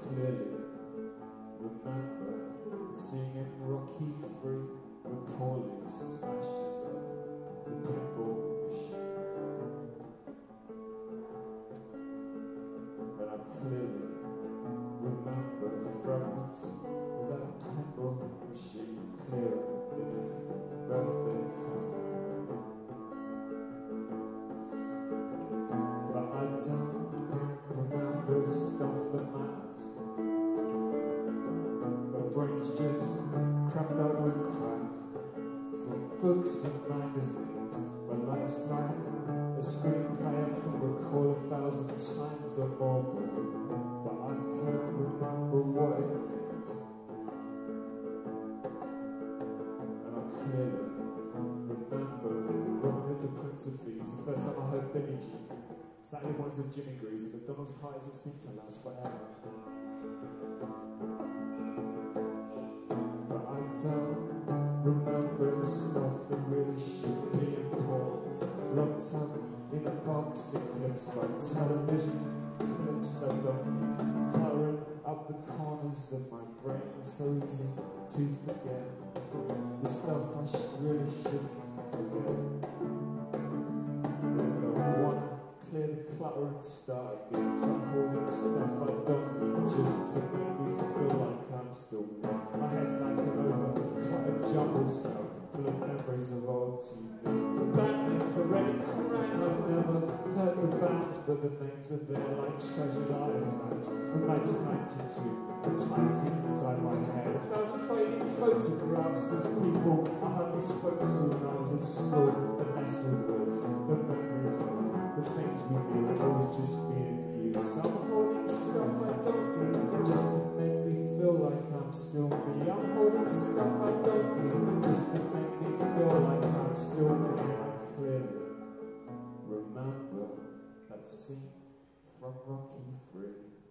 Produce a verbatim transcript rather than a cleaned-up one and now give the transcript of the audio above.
clearly remember singing Rocky Free when Paulie smashes up the pinball machine. And I clearly remember fragments of that pinball machine clearer than a birthday cousin. But I don't remember stuff that matters. My brain's just cracked out with crap from books and magazines. My life's like a screenplay I can recall a thousand times or more, but I can't remember what it means. And I clearly remember growing at the Prince of Thieves, the first time I heard Billie Jean. Saturday mornings with Jimmy Greaves and McDonald's parties that seem to last forever. But I don't remember stuff that really should be important. Locked up in a box of clips like television clips. I don't colour up the corners of my brain, so easy to forget the stuff I sh really should forget. Clear the clutter and start again. So I'm holding stuff I don't need just to make me feel like I'm still me. My head's like an over-cluttered jumble cell full of memories of old T V. The band names are ready crying. I've never heard the bands, but the names are there like treasured artifacts from nineteen ninety-two. The tiny inside my head. A thousand fading photographs of people I hardly spoke to when I was at school. The nestled with the memories of the things we do are always just being used. So I'm holding stuff I don't need just to make me feel like I'm still me. I'm holding stuff I don't need just to make me feel like I'm still me. And I clearly remember that scene from Rocky Free.